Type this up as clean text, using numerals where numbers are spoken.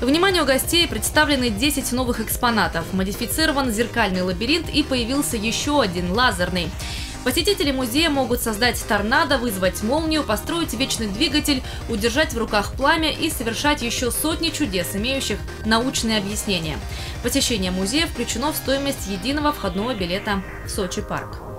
Вниманию гостей представлены 10 новых экспонатов, модифицирован зеркальный лабиринт и появился еще один – лазерный. Посетители музея могут создать торнадо, вызвать молнию, построить вечный двигатель, удержать в руках пламя и совершать еще сотни чудес, имеющих научные объяснения. Посещение музея включено в стоимость единого входного билета в Сочи парк.